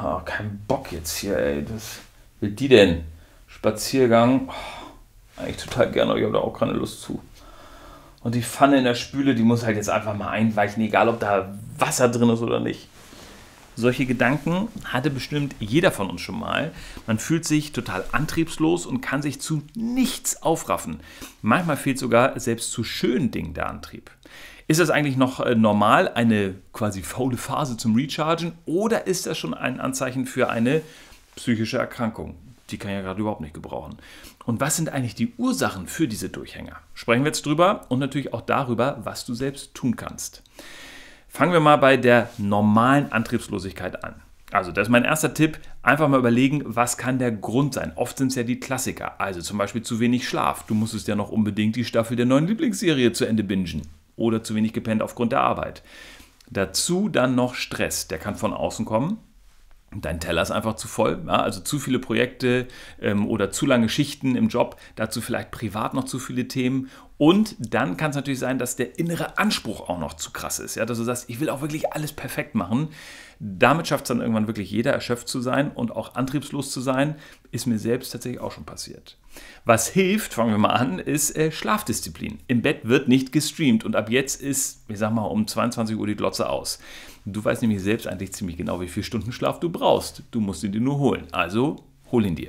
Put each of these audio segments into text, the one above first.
kein Bock jetzt hier, ey. Was will die denn? Spaziergang. Eigentlich total gerne, aber ich habe da auch keine Lust zu. Und die Pfanne in der Spüle, die muss halt jetzt einfach mal einweichen, egal ob da Wasser drin ist oder nicht. Solche Gedanken hatte bestimmt jeder von uns schon mal. Man fühlt sich total antriebslos und kann sich zu nichts aufraffen. Manchmal fehlt sogar selbst zu schönen Dingen der Antrieb. Ist das eigentlich noch normal, eine quasi faule Phase zum Rechargen, oder ist das schon ein Anzeichen für eine psychische Erkrankung? Die kann ich ja gerade überhaupt nicht gebrauchen. Und was sind eigentlich die Ursachen für diese Durchhänger? Sprechen wir jetzt drüber und natürlich auch darüber, was du selbst tun kannst. Fangen wir mal bei der normalen Antriebslosigkeit an. Also das ist mein erster Tipp, einfach mal überlegen, was kann der Grund sein. Oft sind es ja die Klassiker, also zum Beispiel zu wenig Schlaf. Du musstest ja noch unbedingt die Staffel der neuen Lieblingsserie zu Ende bingen. Oder zu wenig gepennt aufgrund der Arbeit. Dazu dann noch Stress, der kann von außen kommen. Dein Teller ist einfach zu voll, ja, also zu viele Projekte oder zu lange Schichten im Job, dazu vielleicht privat noch zu viele Themen. Und dann kann es natürlich sein, dass der innere Anspruch auch noch zu krass ist, ja, dass du sagst, ich will auch wirklich alles perfekt machen. Damit schafft es dann irgendwann wirklich jeder, erschöpft zu sein und auch antriebslos zu sein. Ist mir selbst tatsächlich auch schon passiert. Was hilft, fangen wir mal an, ist Schlafdisziplin. Im Bett wird nicht gestreamt und ab jetzt ist, ich sag mal, um 22 Uhr die Glotze aus. Du weißt nämlich selbst eigentlich ziemlich genau, wie viele Stunden Schlaf du brauchst. Du musst ihn dir nur holen. Also hol ihn dir.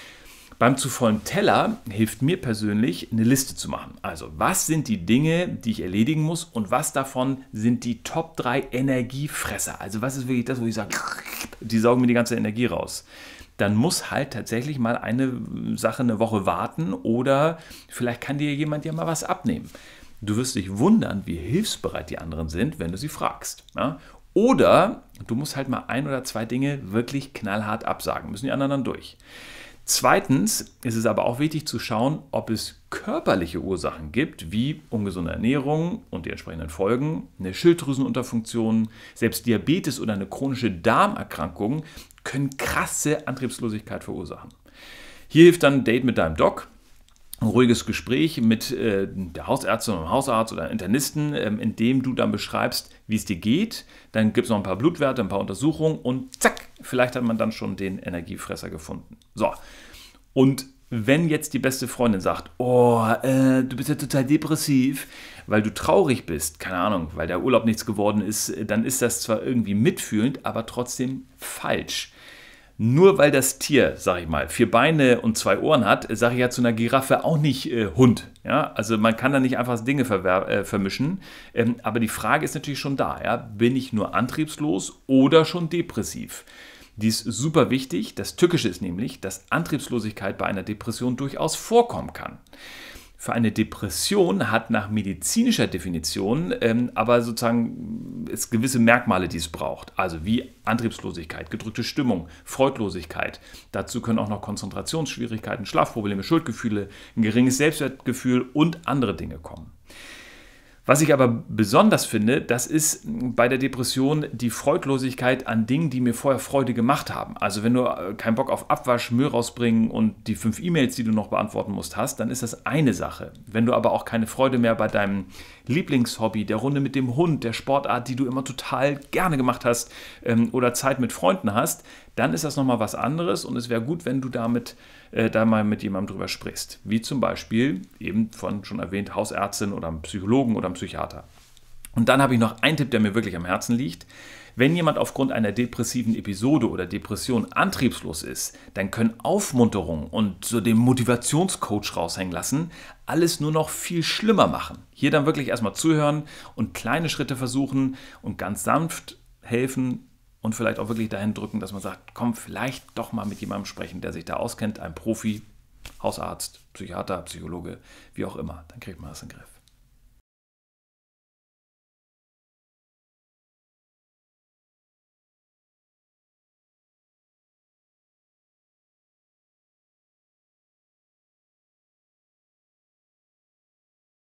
Beim zu vollen Teller hilft mir persönlich, eine Liste zu machen. Also, was sind die Dinge, die ich erledigen muss, und was davon sind die Top 3 Energiefresser? Also, was ist wirklich das, wo ich sage, die saugen mir die ganze Energie raus? Dann muss halt tatsächlich mal eine Sache eine Woche warten, oder vielleicht kann dir jemand ja mal was abnehmen. Du wirst dich wundern, wie hilfsbereit die anderen sind, wenn du sie fragst. Ja? Oder du musst halt mal 1 oder 2 Dinge wirklich knallhart absagen, müssen die anderen dann durch. Zweitens ist es aber auch wichtig zu schauen, ob es körperliche Ursachen gibt, wie ungesunde Ernährung und die entsprechenden Folgen, eine Schilddrüsenunterfunktion, selbst Diabetes oder eine chronische Darmerkrankung können krasse Antriebslosigkeit verursachen. Hier hilft dann ein Date mit deinem Doc, ein ruhiges Gespräch mit der Hausärztin oder dem Hausarzt oder Internisten, in dem du dann beschreibst, wie es dir geht. Dann gibt es noch ein paar Blutwerte, ein paar Untersuchungen und zack, vielleicht hat man dann schon den Energiefresser gefunden. So, und wenn jetzt die beste Freundin sagt, du bist ja total depressiv, weil du traurig bist, keine Ahnung, weil der Urlaub nichts geworden ist, dann ist das zwar irgendwie mitfühlend, aber trotzdem falsch. Nur weil das Tier, sag ich mal, 4 Beine und 2 Ohren hat, sage ich ja zu einer Giraffe auch nicht Hund. Ja? Also man kann da nicht einfach Dinge vermischen. Aber die Frage ist natürlich schon da. Ja? Bin ich nur antriebslos oder schon depressiv? Die ist super wichtig. Das Tückische ist nämlich, dass Antriebslosigkeit bei einer Depression durchaus vorkommen kann. Für eine Depression hat nach medizinischer Definition aber sozusagen es gewisse Merkmale, die es braucht. Also wie Antriebslosigkeit, gedrückte Stimmung, Freudlosigkeit. Dazu können auch noch Konzentrationsschwierigkeiten, Schlafprobleme, Schuldgefühle, ein geringes Selbstwertgefühl und andere Dinge kommen. Was ich aber besonders finde, das ist bei der Depression die Freudlosigkeit an Dingen, die mir vorher Freude gemacht haben. Also wenn du keinen Bock auf Abwasch, Müll rausbringen und die 5 E-Mails, die du noch beantworten musst, hast, dann ist das eine Sache. Wenn du aber auch keine Freude mehr bei deinem Lieblingshobby, der Runde mit dem Hund, der Sportart, die du immer total gerne gemacht hast, oder Zeit mit Freunden hast, dann ist das nochmal was anderes und es wäre gut, wenn du da mal mit jemandem drüber sprichst. Wie zum Beispiel, eben von schon erwähnt, Hausärztin oder einem Psychologen oder einem Psychiater. Und dann habe ich noch einen Tipp, der mir wirklich am Herzen liegt. Wenn jemand aufgrund einer depressiven Episode oder Depression antriebslos ist, dann können Aufmunterung und so den Motivationscoach raushängen lassen alles nur noch viel schlimmer machen. Hier dann wirklich erstmal zuhören und kleine Schritte versuchen und ganz sanft helfen und vielleicht auch wirklich dahin drücken, dass man sagt, komm, vielleicht doch mal mit jemandem sprechen, der sich da auskennt, einem Profi, Hausarzt, Psychiater, Psychologe, wie auch immer. Dann kriegt man das in den Griff.